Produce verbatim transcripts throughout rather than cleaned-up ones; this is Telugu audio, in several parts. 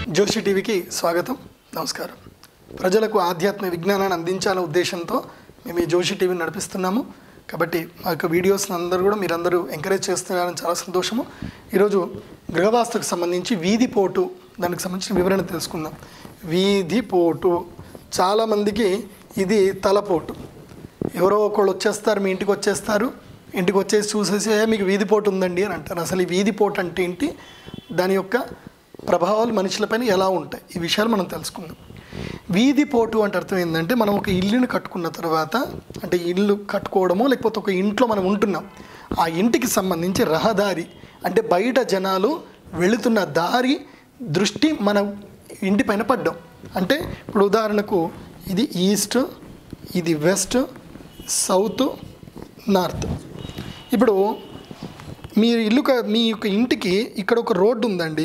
జోషి టీవీకి స్వాగతం. నమస్కారం. ప్రజలకు ఆధ్యాత్మిక విజ్ఞానాన్ని అందించాలనే ఉద్దేశంతో మేము ఈ జోషి టీవీని నడిపిస్తున్నాము. కాబట్టి మా యొక్క వీడియోస్ని అందరూ కూడా మీరందరూ ఎంకరేజ్ చేస్తున్నారని చాలా సంతోషము. ఈరోజు గృహవాస్తుకు సంబంధించి వీధి పోటు దానికి సంబంధించిన వివరణ తెలుసుకుందాం. వీధి పోటు చాలామందికి ఇది తలపోటు. ఎవరో ఒకళ్ళు వచ్చేస్తారు, మీ ఇంటికి వచ్చేస్తారు, ఇంటికి వచ్చేసి చూసేసి మీకు వీధి పోటు ఉందండి అని అంటారు. అసలు ఈ వీధి పోటు అంటే ఏంటి, దాని యొక్క ప్రభావాలు మనుషులపైన ఎలా ఉంటాయి, ఈ విషయాలు మనం తెలుసుకుందాం. వీధి పోటు అంటే అర్థం ఏంటంటే, మనం ఒక ఇల్లుని కట్టుకున్న తర్వాత, అంటే ఇల్లు కట్టుకోవడమో లేకపోతే ఒక ఇంట్లో మనం ఉంటున్నాం, ఆ ఇంటికి సంబంధించి రహదారి అంటే బయట జనాలు వెళుతున్న దారి దృష్టి మన ఇంటిపైన పడ్డం. అంటే ఇప్పుడు ఉదాహరణకు ఇది ఈస్ట్, ఇది వెస్ట్, సౌత్, నార్త్. ఇప్పుడు మీ ఇల్లు మీ యొక్క ఇంటికి ఇక్కడ ఒక రోడ్డు ఉందండి.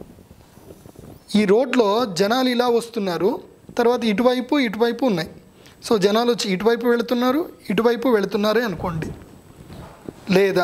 ఈ రోడ్లో జనాలు ఇలా వస్తున్నారు, తర్వాత ఇటువైపు ఇటువైపు ఉన్నాయి. సో జనాలు వచ్చి ఇటువైపు వెళుతున్నారు, ఇటువైపు వెళుతున్నారే అనుకోండి. లేదా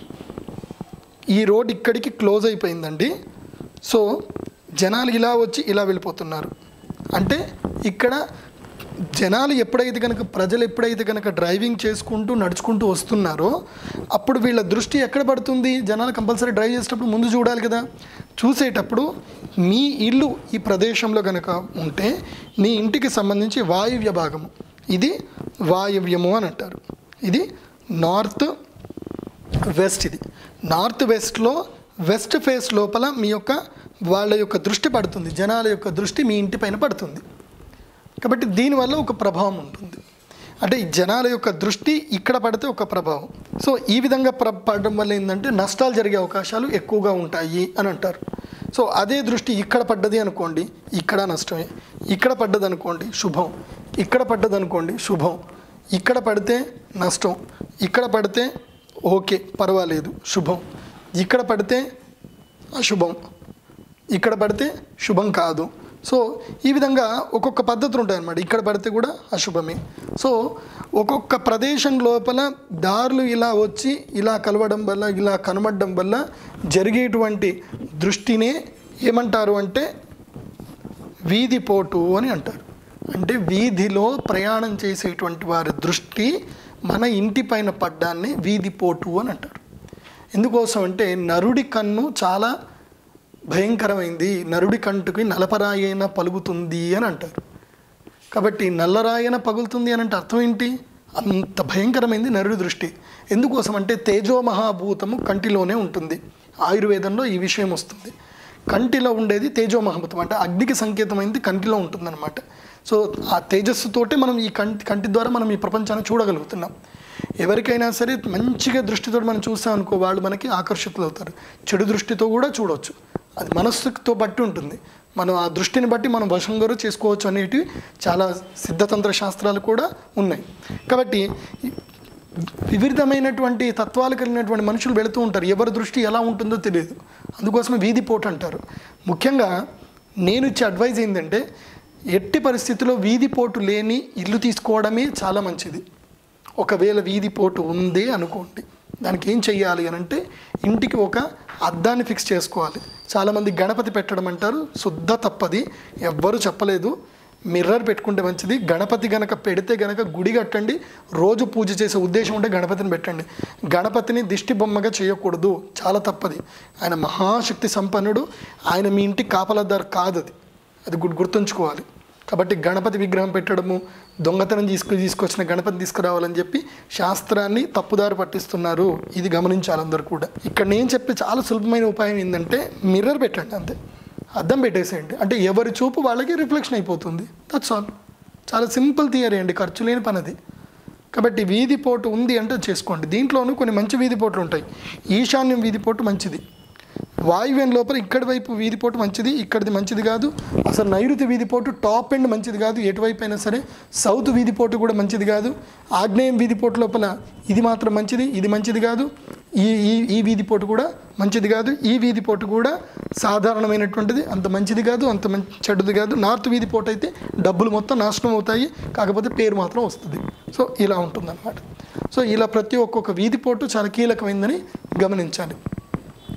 ఈ రోడ్ ఇక్కడికి క్లోజ్ అయిపోయిందండి. సో జనాలు ఇలా వచ్చి ఇలా వెళ్ళిపోతున్నారు. అంటే ఇక్కడ జనాలు ఎప్పుడైతే కనుక ప్రజలు ఎప్పుడైతే కనుక డ్రైవింగ్ చేసుకుంటూ నడుచుకుంటూ వస్తున్నారో అప్పుడు వీళ్ళ దృష్టి ఎక్కడ పడుతుంది? జనాలు కంపల్సరీ డ్రైవ్ చేసేటప్పుడు ముందు చూడాలి కదా. చూసేటప్పుడు మీ ఇల్లు ఈ ప్రదేశంలో కనుక ఉంటే మీ ఇంటికి సంబంధించి వాయువ్య భాగము, ఇది వాయువ్యము అని అంటారు. ఇది నార్త్ వెస్ట్. ఇది నార్త్ వెస్ట్లో వెస్ట్ ఫేస్ లోపల మీ యొక్క వాళ్ళ యొక్క దృష్టి పడుతుంది, జనాల యొక్క దృష్టి మీ ఇంటి పైన పడుతుంది. కాబట్టి దీనివల్ల ఒక ప్రభావం ఉంటుంది. అంటే ఈ జనాల యొక్క దృష్టి ఇక్కడ పడితే ఒక ప్రభావం. సో ఈ విధంగా ప్ర పడడం వల్ల ఏంటంటే నష్టాలు జరిగే అవకాశాలు ఎక్కువగా ఉంటాయి అని అంటారు. సో అదే దృష్టి ఇక్కడ పడ్డది అనుకోండి, ఇక్కడ నష్టమే. ఇక్కడ పడ్డది అనుకోండి శుభం, ఇక్కడ పడ్డది అనుకోండి శుభం. ఇక్కడ పడితే నష్టం, ఇక్కడ పడితే ఓకే పర్వాలేదు శుభం, ఇక్కడ పడితే అశుభం, ఇక్కడ పడితే శుభం కాదు. సో ఈ విధంగా ఒక్కొక్క పద్ధతులు ఉంటాయన్నమాట. ఇక్కడ పడితే కూడా అశుభమే. సో ఒక్కొక్క ప్రదేశం లోపల దారులు ఇలా వచ్చి ఇలా కలవడం వల్ల, ఇలా కనబడడం వల్ల జరిగేటువంటి దృష్టినే ఏమంటారు అంటే వీధి పోటు అని అంటారు. అంటే వీధిలో ప్రయాణం చేసేటువంటి వారి దృష్టి మన ఇంటి పైన పడ్డాన్ని వీధి పోటు అని అంటారు. ఎందుకోసం అంటే నరుడి కన్ను చాలా భయంకరమైంది, నరుడి కంటుకి నలపరాయన పలుగుతుంది అని అంటారు. కాబట్టి నల్లరాయన పగులుతుంది అని అంటే అర్థం ఏంటి? అంత భయంకరమైంది నరుడి దృష్టి. ఎందుకోసం అంటే తేజో మహాభూతము కంటిలోనే ఉంటుంది. ఆయుర్వేదంలో ఈ విషయం వస్తుంది. కంటిలో ఉండేది తేజో మహాభూతం, అంటే అగ్నికి సంకేతమైంది కంటిలో ఉంటుందన్నమాట. సో ఆ తేజస్సుతోటే మనం ఈ కంటి కంటి ద్వారా మనం ఈ ప్రపంచాన్ని చూడగలుగుతున్నాం. ఎవరికైనా సరే మంచిగా దృష్టితో మనం చూసాం అనుకో, వాళ్ళు మనకి ఆకర్షితులు అవుతారు. చెడు దృష్టితో కూడా చూడవచ్చు, అది మనస్సుతో బట్టి ఉంటుంది. మనం ఆ దృష్టిని బట్టి మనం వశం కూడా చేసుకోవచ్చు అనేటివి చాలా సిద్ధతంత్ర శాస్త్రాలు కూడా ఉన్నాయి. కాబట్టి వివిధమైనటువంటి తత్వాలు కలిగినటువంటి మనుషులు వెళుతూ ఉంటారు, ఎవరి దృష్టి ఎలా ఉంటుందో తెలియదు. అందుకోసమే వీధి పోటు అంటారు. ముఖ్యంగా నేను ఇచ్చే అడ్వైజ్ ఏంటంటే, ఎట్టి పరిస్థితుల్లో వీధి పోటు లేని ఇల్లు తీసుకోవడమే చాలా మంచిది. ఒకవేళ వీధి పోటు ఉంది అనుకోండి, దానికి ఏం చెయ్యాలి అని అంటే ఇంటికి ఒక అద్దాన్ని ఫిక్స్ చేసుకోవాలి. చాలామంది గణపతి పెట్టడం అంటారు, శుద్ధ తప్పది, ఎవ్వరూ చెప్పలేదు. మిర్రర్ పెట్టుకుంటే మంచిది. గణపతి గనక పెడితే గనక గుడి కట్టండి, రోజు పూజ చేసే ఉద్దేశం ఉంటే గణపతిని పెట్టండి. గణపతిని దిష్టి బొమ్మగా చేయకూడదు, చాలా తప్పది. ఆయన మహాశక్తి సంపన్నుడు, ఆయన మీ ఇంటికి కాపలాదారు కాదు, అది అది గుర్తుంచుకోవాలి. కాబట్టి గణపతి విగ్రహం పెట్టడము, దొంగతనం తీసుకు తీసుకొచ్చిన గణపతి తీసుకురావాలని చెప్పి శాస్త్రాన్ని తప్పుదారి పట్టిస్తున్నారు. ఇది గమనించాలి అందరూ కూడా. ఇక్కడ నేను చెప్పే చాలా సులభమైన ఉపాయం ఏంటంటే మిర్రర్ పెట్టండి, అంతే. అద్దం పెట్టేసేయండి, అంటే ఎవరి చూపు వాళ్ళకి రిఫ్లెక్షన్ అయిపోతుంది. That's all. చాలా సింపుల్ థియరీ అండి, ఖర్చు లేని పని అది. కాబట్టి వీధి పోటు ఉంది అంటే చేసుకోండి. దీంట్లోనూ కొన్ని మంచి వీధి పోట్లు ఉంటాయి. ఈశాన్యం వీధి పోటు మంచిది. వాయువ్యం లోపల ఇక్కడి వైపు వీధిపోటు మంచిది, ఇక్కడిది మంచిది కాదు. అసలు నైరుతి వీధిపోటు టాప్ ఎండ్ మంచిది కాదు, ఎటువైపు అయినా సరే. సౌత్ వీధిపోటు కూడా మంచిది కాదు. ఆగ్నేయం వీధిపోటు లోపల ఇది మాత్రం మంచిది, ఇది మంచిది కాదు. ఈ ఈ ఈ వీధిపోటు కూడా మంచిది కాదు. ఈ వీధిపోటు కూడా సాధారణమైనటువంటిది, అంత మంచిది కాదు, అంత మంచి చెడ్డది కాదు. నార్త్ వీధిపోటు అయితే డబ్బులు మొత్తం నాశనం అవుతాయి, కాకపోతే పేరు మాత్రం వస్తుంది. సో ఇలా ఉంటుందన్నమాట. సో ఇలా ప్రతి ఒక్కొక్క వీధిపోటు చాలా కీలకమైందని గమనించాలి.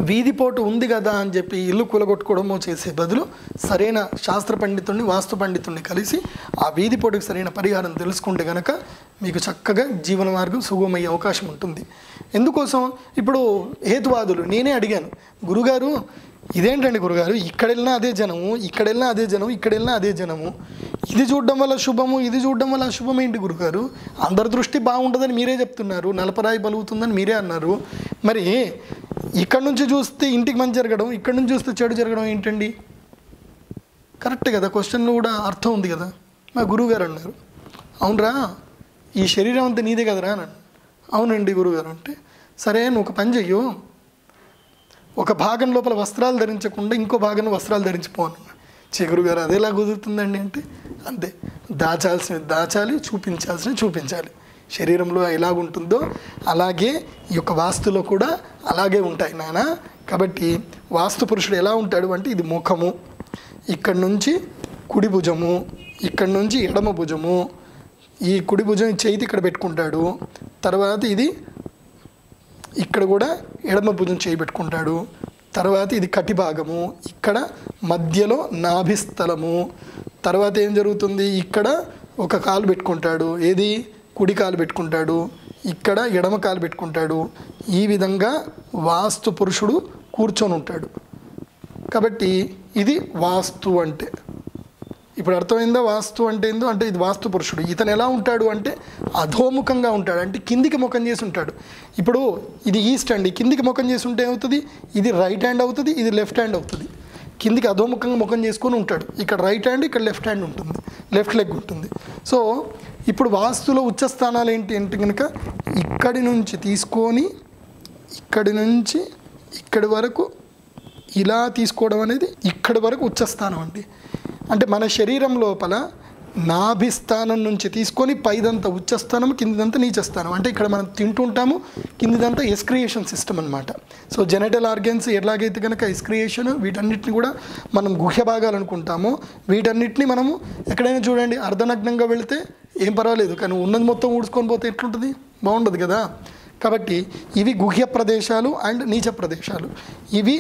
వీధిపోటు ఉంది కదా అని చెప్పి ఇల్లు కూలగొట్టుకోవడమో చేసే బదులు సరైన శాస్త్ర పండితుడిని వాస్తు పండితుడిని కలిసి ఆ వీధిపోటుకి సరైన పరిహారం తెలుసుకుంటే కనుక మీకు చక్కగా జీవన మార్గం సుగమయ్యే అవకాశం ఉంటుంది. ఎందుకోసం ఇప్పుడు హేతువాదులు నేనే అడిగాను, గురుగారు ఇదేంటండి గురుగారు, ఇక్కడ వెళ్ళినా అదే జనము, ఇక్కడ వెళ్ళినా అదే జనం, ఇక్కడ వెళ్ళినా అదే జనము, ఇది చూడడం వల్ల శుభము, ఇది చూడడం వల్ల అశుభం ఏంటి గురుగారు? అందరి దృష్టి బాగుంటుందని మీరే చెప్తున్నారు, నలపరాయి బలుగుతుందని మీరే అన్నారు. మరి ఇక్కడ నుంచి చూస్తే ఇంటికి మంచి జరగడం, ఇక్కడ నుంచి చూస్తే చెడు జరగడం ఏంటండి? కరెక్ట్ కదా, క్వశ్చన్లో కూడా అర్థం ఉంది కదా. మా గురువుగారు అన్నారు, అవునరా ఈ శరీరం అంతా నీదే కదరా అన్నాడు. అవునండి గురువుగారు అంటే, సరే నువ్వు ఒక పని చెయ్యు, ఒక భాగం లోపల వస్త్రాలు ధరించకుండా ఇంకో భాగంలో వస్త్రాలు ధరించిపోను. చే గురుగారు అదేలా కుదురుతుందండి అంటే, అంతే, దాచాల్సినవి దాచాలి, చూపించాల్సినవి చూపించాలి. శరీరంలో ఎలాగుంటుందో అలాగే ఈ యొక్క వాస్తులో కూడా అలాగే ఉంటాయి నాన్న. కాబట్టి వాస్తు పురుషుడు ఎలా ఉంటాడు అంటే, ఇది ముఖము, ఇక్కడ నుంచి కుడి భుజము, ఇక్కడ నుంచి ఎడమ భుజము, ఈ కుడి భుజం చేతి ఇక్కడ పెట్టుకుంటాడు, తర్వాత ఇది ఇక్కడ కూడా ఎడమ భుజం చేయి పెట్టుకుంటాడు, తర్వాత ఇది కటి భాగము, ఇక్కడ మధ్యలో నాభిస్థలము, తర్వాత ఏం జరుగుతుంది, ఇక్కడ ఒక కాలు పెట్టుకుంటాడు, ఏది కుడి కాలు పెట్టుకుంటాడు, ఇక్కడ ఎడమ కాలు పెట్టుకుంటాడు. ఈ విధంగా వాస్తు పురుషుడు కూర్చొని ఉంటాడు. కాబట్టి ఇది వాస్తు అంటే. ఇప్పుడు అర్థమైందా వాస్తు అంటే ఏందో? అంటే ఇది వాస్తు పురుషుడు. ఇతను ఎలా ఉంటాడు అంటే అధోముఖంగా ఉంటాడు, అంటే కిందికి ముఖం చేసి ఉంటాడు. ఇప్పుడు ఇది ఈస్ట్ అండి, కిందికి ముఖం చేసి ఉంటే ఏమవుతుంది, ఇది రైట్ హ్యాండ్ అవుతుంది, ఇది లెఫ్ట్ హ్యాండ్ అవుతుంది. కిందికి అధోముఖంగా ముఖం చేసుకొని ఉంటాడు, ఇక్కడ రైట్ హ్యాండ్, ఇక్కడ లెఫ్ట్ హ్యాండ్ ఉంటుంది, లెఫ్ట్ లెగ్ ఉంటుంది. సో ఇప్పుడు వాస్తులో ఉచ్చ స్థానాలు ఏంటి అంటే కనుక ఇక్కడి నుంచి తీసుకొని ఇక్కడి నుంచి ఇక్కడి వరకు ఇలా తీసుకోవడం అనేది ఇక్కడి వరకు ఉచ్చస్థానం అండి. అంటే మన శరీరం లోపల నాభిస్థానం నుంచి తీసుకొని పైదంతా ఉచ్చస్థానం, కిందిదంతా నీచస్థానం. అంటే ఇక్కడ మనం తింటుంటాము, కిందిదంతా ఎస్క్రియేషన్ సిస్టమ్ అనమాట. సో జెనటల్ ఆర్గన్స్ ఎలాగైతే కనుక ఎస్క్రియేషన్, వీటన్నిటిని కూడా మనం గుహ్య భాగాలు అనుకుంటామో, వీటన్నిటిని మనము ఎక్కడైనా చూడండి, అర్ధనగ్నంగా వెళితే ఏం పర్వాలేదు, కానీ ఉన్నది మొత్తం ఊడ్చుకొని పోతే ఎట్లుంటుంది, బాగుండదు కదా. కాబట్టి ఇవి గుహ్య ప్రదేశాలు అండ్ నీచ ప్రదేశాలు, ఇవి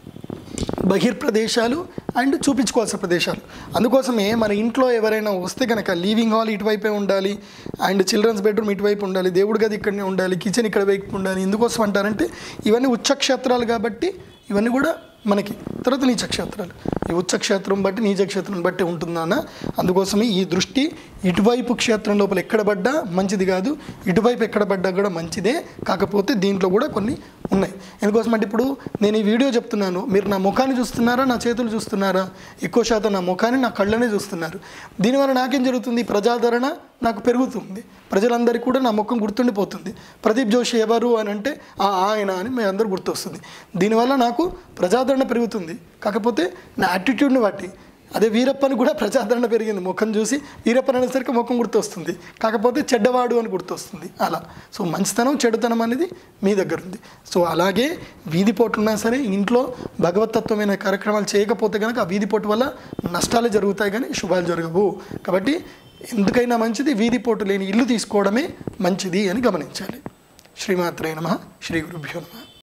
బహిర్ప్రదేశాలు అండ్ చూపించుకోవాల్సిన ప్రదేశాలు. అందుకోసమే మన ఇంట్లో ఎవరైనా వస్తే కనుక లివింగ్ హాల్ ఇటువైపే ఉండాలి, అండ్ చిల్డ్రన్స్ బెడ్రూమ్ ఇటువైపు ఉండాలి, దేవుడి గది ఇక్కడనే ఉండాలి, కిచెన్ ఇక్కడ వైపు ఉండాలి. ఎందుకోసం అంటారంటే ఇవన్నీ ఉచ్చక్షేత్రాలు కాబట్టి ఇవన్నీ కూడా మనకి. తర్వాత నీచక్షేత్రాలు, ఈ ఉచ్చక్షేత్రం బట్టి నీచక్షేత్రం బట్టి ఉంటుందన్న. అందుకోసమే ఈ దృష్టి ఇటువైపు క్షేత్రం లోపల ఎక్కడ పడ్డా మంచిది కాదు, ఇటువైపు ఎక్కడ పడ్డా కూడా మంచిదే. కాకపోతే దీంట్లో కూడా కొన్ని ఉన్నాయి. ఎందుకోసం అంటే ఇప్పుడు నేను ఈ వీడియో చెప్తున్నాను, మీరు నా ముఖాన్ని చూస్తున్నారా, నా చేతులు చూస్తున్నారా? ఎక్కువ శాతం నా ముఖాన్ని, నా కళ్ళనే చూస్తున్నారు. దీనివల్ల నాకేం జరుగుతుంది, ప్రజాదరణ నాకు పెరుగుతుంది, ప్రజలందరికీ కూడా నా ముఖం గుర్తుండిపోతుంది. ప్రదీప్ జోషి ఎవరు అని అంటే ఆయన అని మీ అందరూ గుర్తొస్తుంది. దీనివల్ల నాకు ప్రజాదరణ పెరుగుతుంది. కాకపోతే నా యాటిట్యూడ్ని బట్టి. అదే వీరప్పని కూడా ప్రజాదరణ పెరిగింది, ముఖం చూసి వీరప్పని అనేసరికి ముఖం గుర్తొస్తుంది, కాకపోతే చెడ్డవాడు అని గుర్తొస్తుంది. అలా సో మంచితనం చెడుతనం అనేది మీ దగ్గర ఉంది. సో అలాగే వీధిపోటు ఉన్నా సరే ఇంట్లో భగవతత్వమైన కార్యక్రమాలు చేయకపోతే కనుక ఆ వీధిపోటు వల్ల నష్టాలు జరుగుతాయి కానీ శుభాలు జరగవు. కాబట్టి ఎందుకైనా మంచిది వీధిపోటు లేని ఇల్లు తీసుకోవడమే మంచిది అని గమనించాలి. శ్రీమాత్రే నమః. శ్రీ గురుభ్యో నమః.